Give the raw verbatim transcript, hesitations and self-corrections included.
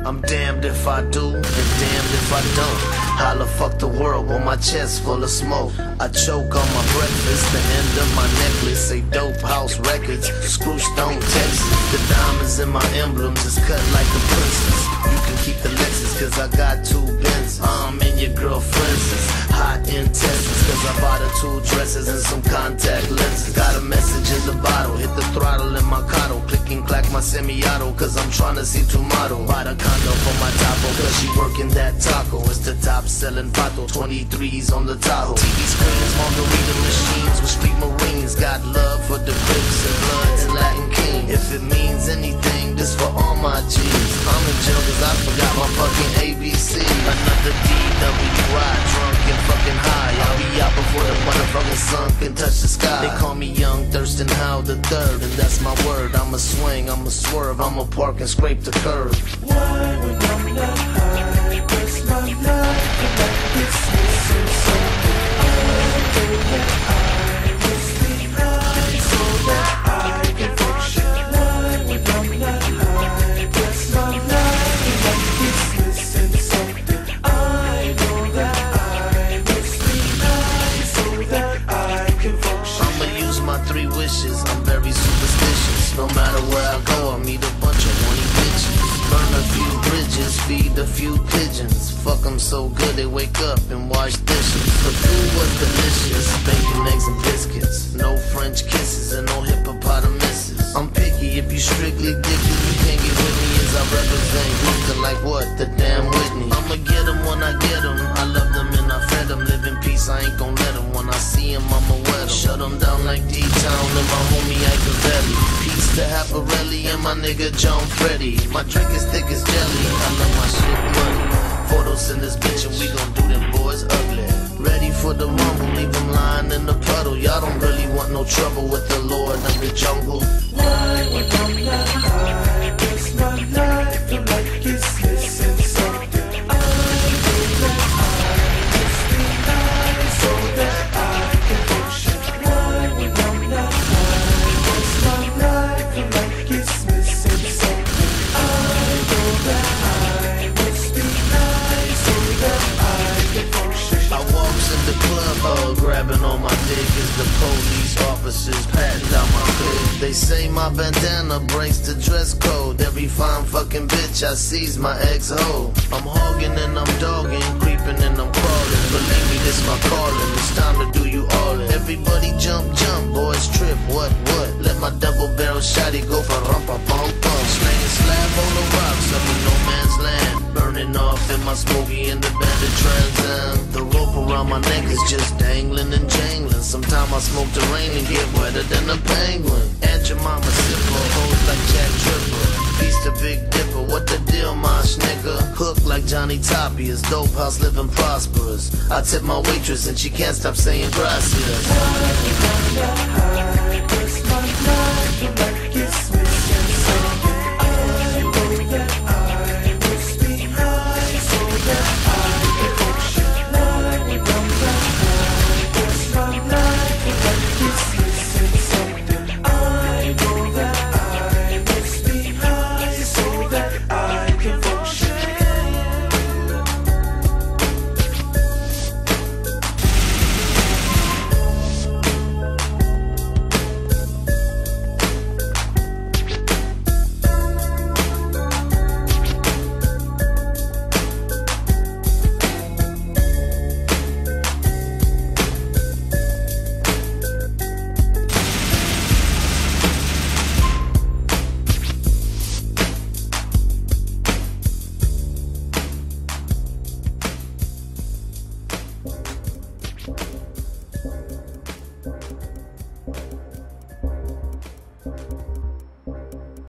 I'm damned if I do, and damned if I don't. Holla fuck the world with my chest full of smoke. I choke on my breakfast, the end of my necklace say Dope House Records, Screwstone, Texas. The diamonds in my emblems is cut like a princess. You can keep the Lexus cause I got two Benzes. I'm in your girlfriend's is hot intestines cause I bought her two dresses and some contact lenses. Got a message in the bottle, hit the throttle in my Cotto. Click and clack my semi-auto cause I'm tryna see tomorrow. Buy the condo for my Tapo cause she working that taco. It's the top selling Pato, twenty-threes on the Tahoe. T V screens, margarita machines with street marines. Got love for the Crips and Bloods and Latin King. If it means anything, this for all my G's. I'm in jail cause I forgot my fucking A B C. Another D W I, drunk and fucking high. I'll be out before the motherfucking sun can touch the sky. They call me Young Thurston Howe the third, and that's my word. I'ma swing, I'ma swerve, I'ma park and scrape the curb. Why when I'm not high, that's my life, and like it's missing something. I know that I must be high so that I can function. Why when I'm not high, that's my life, and like it's missing something. I know that I must be high so that I can function. I'ma use my three wishes, I'm very superstitious. No matter where I go, I meet a bunch of horny bitches. Burn a few bridges, feed a few pigeons. Fuck them so good they wake up and wash dishes. The food was delicious, bacon, eggs and biscuits. No French kisses and no hippopotamuses. I'm picky, if you strictly dicky, you can't get with me as I represent. Looking like what, the damn Whitney. I'ma get them when I get them, I love them and I fed them. Live in peace, I ain't gon' let them. When I see them, I'ma wet them. Shut them down like D-Town and my homie Ike Velli. Peace to Haparelli and my nigga John Freddy. My drink is thick as jelly, I love my shit money. Photos in this bitch and we gon' do them boys ugly. Ready for the rumble, leave them lying in the puddle. Y'all don't really want no trouble with the Lord of the jungle. Why when I'm not high, that's my life, and like it's missing something. I know that I must be high so that I can function. Why when I'm not high, that's my life, and like it's missing something. I know that I must be high so that I can function. I walks in the club, all grabbing on my dick as the police officers patting down my hood. They say my bandana breaks the dress code. Every fine fucking bitch I seize my ex-hoe. I'm hogging and I'm dogging, creeping and I'm crawling. Believe me, this my calling, it's time to do you all in. Everybody jump, jump, boys trip, what, what? Let my double barrel shotty go for rumpa bum bum. Slanging slab on the rocks up in no man's land. Burning off in my smoky and the bandit Trans Am. The rope around my neck is just dangling and jangling. Sometimes I smoke the rain and get wetter than a penguin. Aunt your mama sipper, hoes like Jack Tripper. Peace to Big Dipper, what the deal, mosh nigga? Hook like Johnny Tapia, Dope House living prosperous. I tip my waitress and she can't stop saying gracias. Why when I'm not high, that's